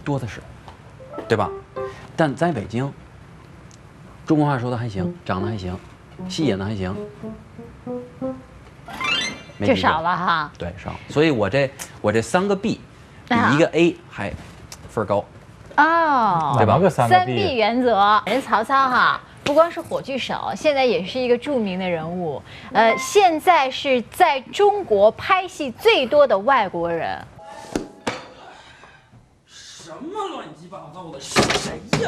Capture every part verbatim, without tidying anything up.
多的是，对吧？但在北京，中国话说的还行，长得还行，戏演的还行， 就少了哈。 对，少。所以我这我这三个 B 比一个 A 还分高。 哦， 对吧？ 三 B 原则，人曹操哈。 不光是火炬手，现在也是一个著名的人物。呃，现在是在中国拍戏最多的外国人。 什么乱七八糟的？是谁呀？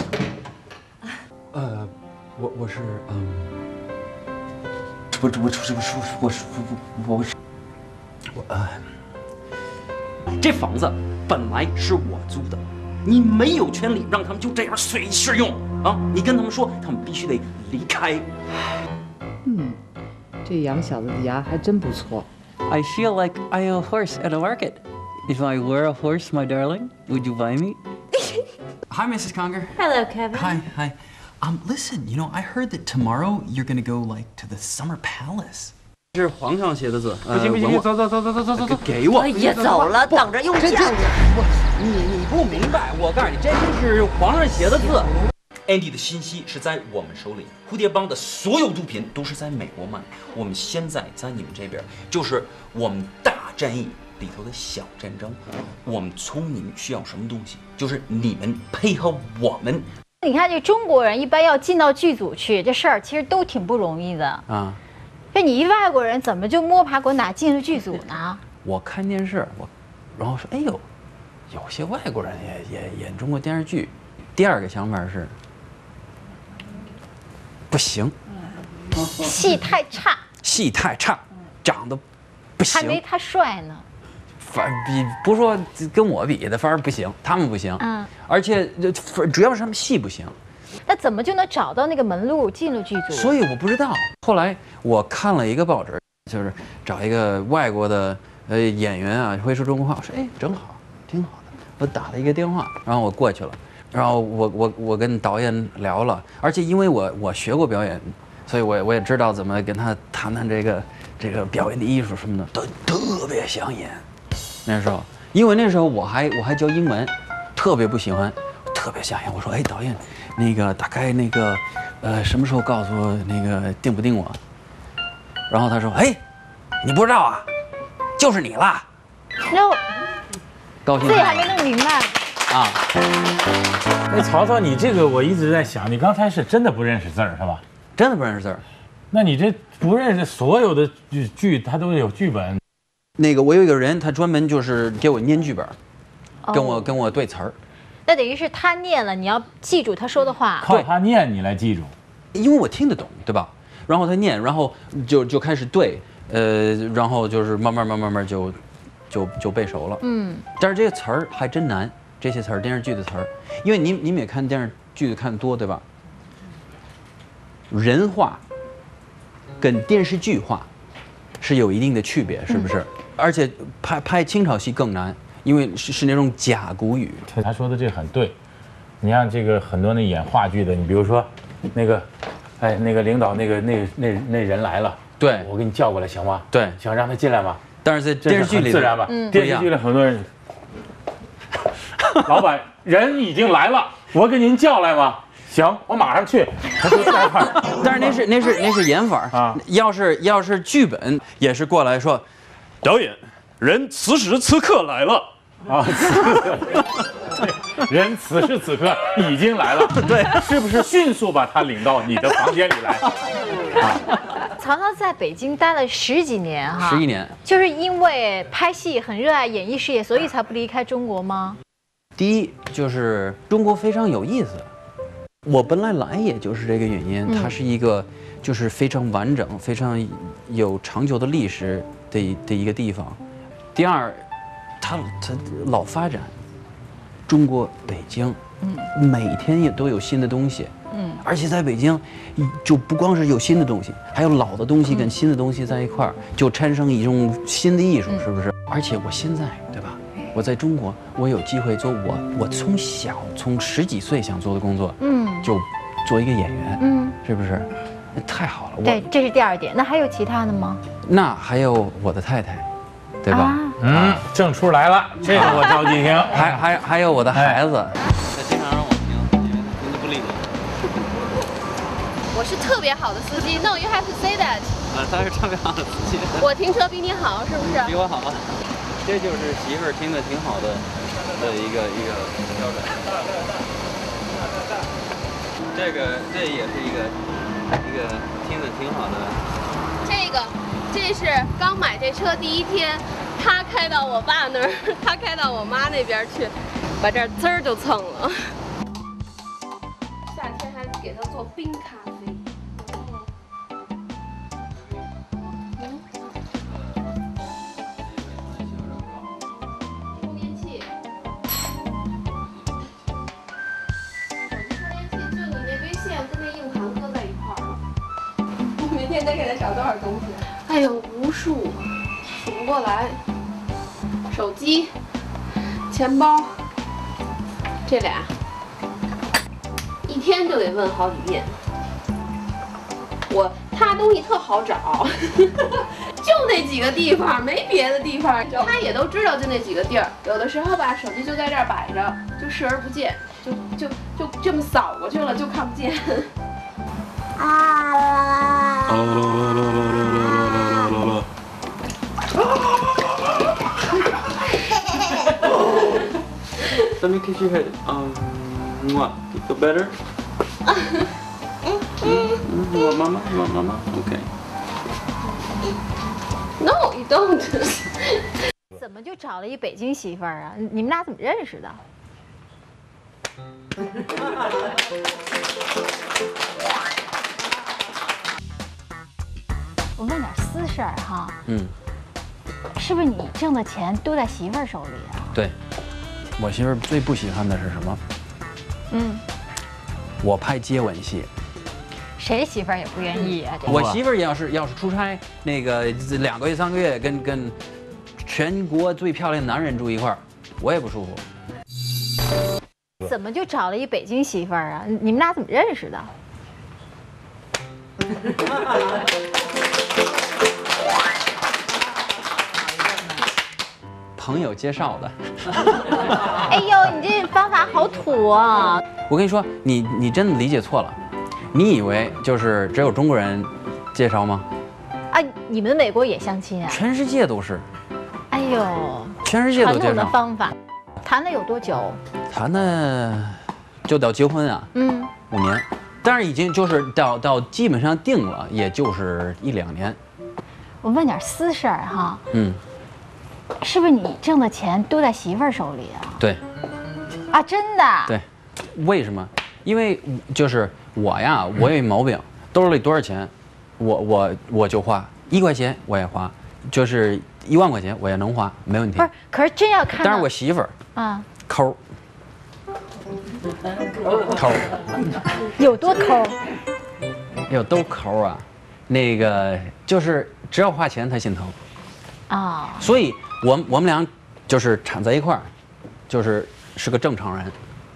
呃，我我是嗯，我我我我我我我是我呃，这房子本来是我租的，你没有权利让他们就这样随时用。 啊！你跟他们说，他们必须得离开。 嗯，这杨小子的牙还真不错。 I feel like I own a horse at a market. If I were a horse, my darling, would you buy me? Hi, Missus Conger. Hello, Kevin. Hi, hi. Um, listen, you know, I heard that tomorrow you're gonna go like to the Summer Palace. 这是皇上写的字。 不行不行，走走走走走走走走， 给我。 也走了，等着用酱。 我你你不明白，我告诉你，这是皇上写的字。 Andy 的信息是在我们手里，蝴蝶帮的所有毒品都是在美国卖。我们现在在你们这边，就是我们大战役里头的小战争。我们从你们需要什么东西，就是你们配合我们。 你看，这中国人一般要进到剧组去，这事儿其实都挺不容易的啊。这你一外国人怎么就摸爬滚打进入剧组呢？ 我看电视，我然后说，哎呦，有些外国人也也演中国电视剧。第二个想法是。 不行， 戏太差， 戏太差，长得不行， 还没他帅呢。 反比不说跟我比的，反而不行，他们不行。嗯，而且主要是他们戏不行。 那怎么就能找到那个门路进入剧组？ 所以我不知道。后来我看了一个报纸，就是找一个外国的呃演员啊，会说中国话。我说哎，正好，挺好的。我打了一个电话，然后我过去了。 然后我我我跟导演聊了，而且因为我我学过表演，所以我我也知道怎么跟他谈谈这个这个表演的艺术什么的，都特别想演。那时候，因为那时候我还我还教英文，特别不喜欢，特别想演。我说哎导演，那个大概那个呃什么时候告诉我那个定不定我？然后他说哎，你不知道啊，就是你啦。 那我高兴。 自己还没弄明白。 啊， 哎，曹操，你这个我一直在想，你刚才是真的不认识字儿是吧？ 真的不认识字儿。 那你这不认识所有的剧剧，它都有剧本。 那个我有一个人，他专门就是给我念剧本， 哦、 跟我跟我对词儿。 那等于是他念了，你要记住他说的话。 靠他念你来记住， 因为我听得懂，对吧？然后他念，然后就就开始对，呃，然后就是慢慢慢慢慢就就就背熟了。嗯，但是这个词儿还真难。 这些词儿，电视剧的词儿，因为你你们也看电视剧看得多，对吧？人话跟电视剧话是有一定的区别，是不是？嗯、而且拍拍清朝戏更难，因为是是那种甲骨语。 他说的这很对，你像这个很多那演话剧的，你比如说那个，哎，那个领导那个那那那人来了， 对我给你叫过来行吗？ 对， 想让他进来吗？ 但是在电视剧里自然吧， 嗯、 电视剧里很多人。 老板，人已经来了，我给您叫来吗？行，我马上去。 但是那是那是那是演法啊。要是要是剧本也是过来说，导演，人此时此刻来了啊， 人此时此刻已经来了， 对， 是不是迅速把他领到你的房间里来？啊， 曹操在北京待了十几年哈， 十一年， 就是因为拍戏很热爱演艺事业，所以才不离开中国吗？ 第一就是中国非常有意思，我本来来也就是这个原因，它是一个就是非常完整、非常有长久的历史的的一个地方。第二，它它老发展，中国北京，嗯，每天也都有新的东西，嗯，而且在北京，就不光是有新的东西，还有老的东西跟新的东西在一块儿，就产生一种新的艺术，是不是？而且我现在，对吧？ 我在中国，我有机会做我我从小从十几岁想做的工作，嗯，就做一个演员，嗯，是不是？太好了， 对，这是第二点。那还有其他的吗？ 那还有我的太太，对吧？啊嗯，正出来了，这个我着急听。 还还还有我的孩子， 他经常让我听，因为他听得不理你。 我是特别好的司机 ，No, you have to say that。 啊，他是特别好的司机。 我停车比你好，是不是？ 比我好。这就是媳妇儿听得挺好的的一个一个标准。这个这也是一个一个听得挺好的。 这个，这是刚买这车第一天，他开到我爸那儿，他开到我妈那边去，把这儿滋儿就蹭了。夏天还给他做冰咖啡。充电器。充电器就你那微线跟那硬盘搁在一块儿了。你明天得给他找多少东西？哎呦，无数，数不过来。手机、钱包，这俩一天就得问好几遍。我他东西特好找，就那几个地方，没别的地方，他也都知道就那几个地儿。有的时候吧，手机就在这儿摆着，就视而不见，就就就这么扫过去了，就看不见。啊！ Let me kiss your head. Um, what? You feel better? You want mama? You want mama? Okay. No, you don't. 怎么就找了一北京媳妇儿啊？你们俩怎么认识的？我问点私事儿哈。 嗯， 是不是你挣的钱都在媳妇儿手里啊？ 对，我媳妇儿最不喜欢的是什么？ 嗯， 我拍接吻戏。 谁媳妇儿也不愿意啊？这我媳妇儿要是要是出差，那个两个月三个月跟跟全国最漂亮的男人住一块儿，我也不舒服。 怎么就找了一北京媳妇儿啊？你们俩怎么认识的？ 朋友介绍的。 哎呦，你这方法好土啊！ 我跟你说，你你真的理解错了，你以为就是只有中国人介绍吗？ 啊，你们美国也相亲啊？ 全世界都是。 哎呦， 全世界都传统的介绍。 方法，谈了有多久？ 谈的就到结婚啊， 嗯， 五年，但是已经就是到到基本上定了，也就是一两年。 我问点私事儿哈。 嗯， 是不是你挣的钱都在媳妇儿手里啊？ 对。 啊，真的？ 对。为什么？因为就是我呀，我有一毛病，兜里多少钱，我我我就花，一块钱我也花，就是一万块钱我也能花，没问题。 不是，可是真要看到， 但是我媳妇儿啊， 抠，抠， 有多抠？ 有都抠啊，那个就是只要花钱她心疼啊， 所以我我们俩就是产在一块儿，就是是个正常人。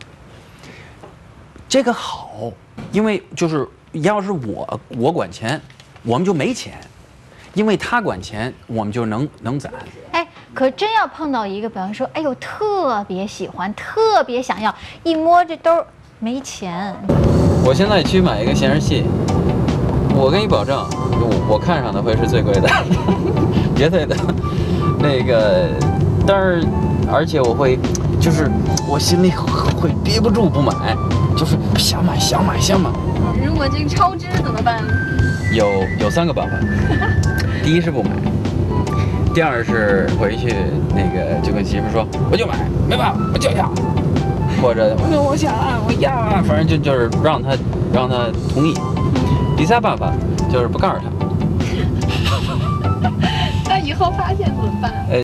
这个好，因为就是要是我我管钱，我们就没钱；因为他管钱，我们就能能攒。 哎，可真要碰到一个，比方说，哎呦，特别喜欢，特别想要，一摸这兜没钱。 我现在去买一个显示器，我给你保证，我我看上的会是最贵的，绝对的。那个，但是而且我会，就是我心里会憋不住不买，就是想买想买想买。 如果这个超支怎么办？ 有有三个办法，第一是不买，第二是回去那个就跟媳妇说我就买，没办法我就要，或者我我想啊我要啊，反正就就是让他让他同意。第三办法就是不告诉他。 那以后发现怎么办？